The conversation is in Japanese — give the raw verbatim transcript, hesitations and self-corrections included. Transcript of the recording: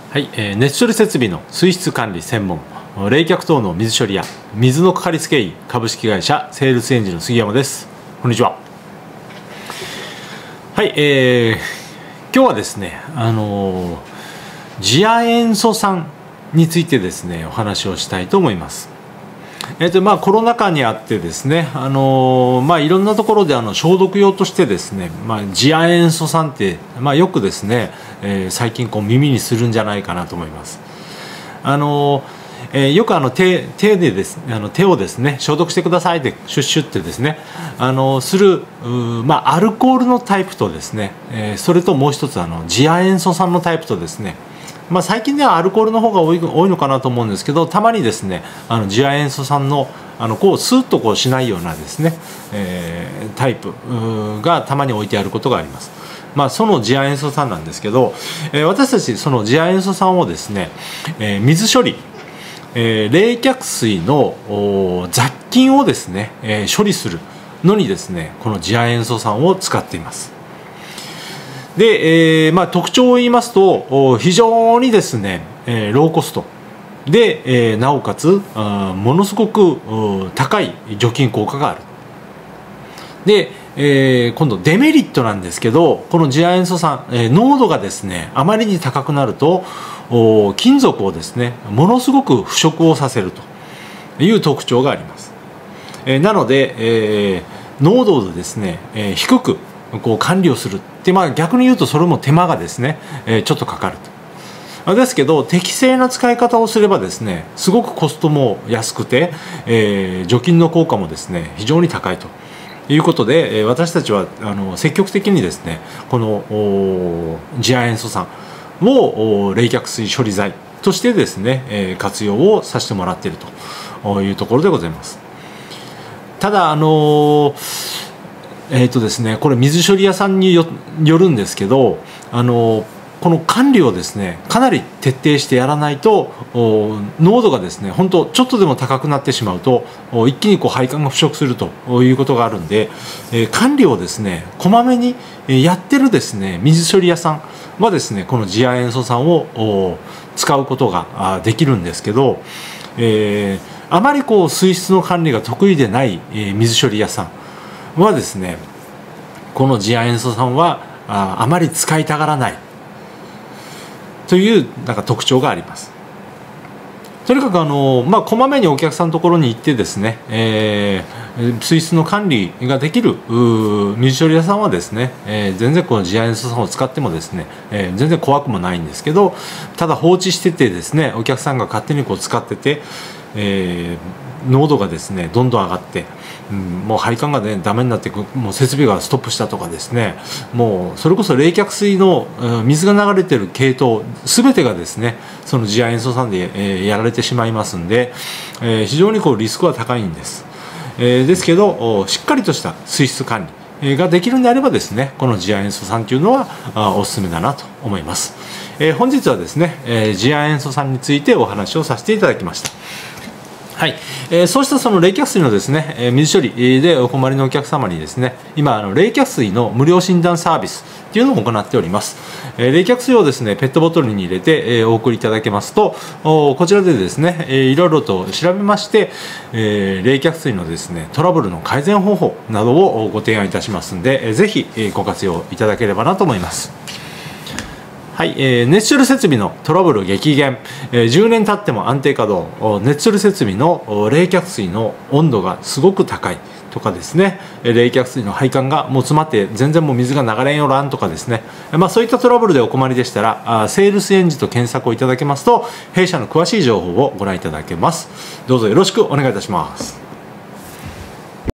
はい、えー、熱処理設備の水質管理専門、冷却等の水処理や水のかかりつけ医株式会社セールスエンジンの杉山です。こんにちは。はい、えー、今日はですね、あのー、次亜塩素酸についてですねお話をしたいと思います。えーとまあ、コロナ禍にあってですね、あのーまあ、いろんなところであの消毒用としてですね、まあ、次亜塩素酸って、まあ、よくですね、えー、最近こう耳にするんじゃないかなと思います。あのーえー、よくあの 手, 手でですあの手をですね消毒してくださいってシュッシュってですねあのするまあ、アルコールのタイプとですね、えー、それともう一つあの次亜塩素酸のタイプとですね、まあ、最近ではアルコールの方が多い、多いのかなと思うんですけど、たまにですねあの次亜塩素酸のあのこうスーッとこうしないようなですね、えー、タイプがたまに置いてあることがあります。まあ、その次亜塩素酸なんですけど、えー、私たちその次亜塩素酸をですね、えー、水処理、えー、冷却水の雑菌をですね、えー、処理するのにですねこの次亜塩素酸を使っています。で、えーまあ、特徴を言いますと非常にですね、えー、ローコストで、えー、なおかつものすごく高い除菌効果がある。で、えー、今度デメリットなんですけど、この次亜塩素酸、えー、濃度がですねあまりに高くなると金属をですねものすごく腐食をさせるという特徴があります。えー、なので、えー、濃度をですね、えー、低くこう管理をするって、まあ、逆に言うとそれも手間がですね、えー、ちょっとかかると。ですけど適正な使い方をすればですねすごくコストも安くて、えー、除菌の効果もですね非常に高いということで、私たちはあの積極的にですねこの次亜塩素酸を冷却水処理剤としてですね活用をさせてもらっているというところでございます。ただあのえーとですねこれ水処理屋さんに よ, よるんですけど、あのこの管理をですねかなり徹底してやらないと濃度がですね本当ちょっとでも高くなってしまうと一気にこう配管が腐食するということがあるんで、えー、管理をですねこまめにやってるですね水処理屋さんはですねこの次亜塩素酸を使うことができるんですけど、えー、あまりこう水質の管理が得意でない水処理屋さんはですねこの次亜塩素酸はあ, あまり使いたがらないというなんか特徴があります。とにかくあの、まあ、こまめにお客さんのところに行ってですね、えー、水質の管理ができる水処理屋さんはですね、えー、全然この次亜塩素酸を使ってもですね、えー、全然怖くもないんですけど、ただ放置しててですねお客さんが勝手にこう使ってて、えー、濃度がですねどんどん上がって、うん、もう配管がねダメになってもう設備がストップしたとかですね、もうそれこそ冷却水の水が流れてる系統全てがですねその次亜塩素酸で、えー、やられてしまいますんで、えー、非常にこうリスクは高いんです。えー、ですけどしっかりとした水質管理ができるんであればですねこの次亜塩素酸というのはおすすめだなと思います。えー、本日はですね、えー、次亜塩素酸についてお話をさせていただきました。はい、えー、そうしたその冷却水のですね、えー、水処理でお困りのお客様にですね今あの冷却水の無料診断サービスというのを行っております。えー、冷却水をですねペットボトルに入れて、えー、お送りいただけますとこちらでですね、えー、いろいろと調べまして、えー、冷却水のですねトラブルの改善方法などをご提案いたしますので、えー、ぜひ、えー、ご活用いただければなと思います。はい、えー、熱処理設備のトラブル激減、えー、じゅうねん経っても安定稼働、熱処理設備の冷却水の温度がすごく高いとかですね、冷却水の配管がもう詰まって全然もう水が流れんよらんとかですね、まあ、そういったトラブルでお困りでしたらあセールスエンジンと検索をいただけますと弊社の詳しい情報をご覧いただけます。どうぞよろしくお願いいたします。